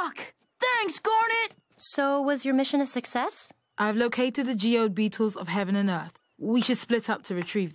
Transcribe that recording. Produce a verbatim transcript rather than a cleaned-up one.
luck! Thanks, Garnet! So, was your mission a success? I've located the geode beetles of heaven and earth. We should split up to retrieve them.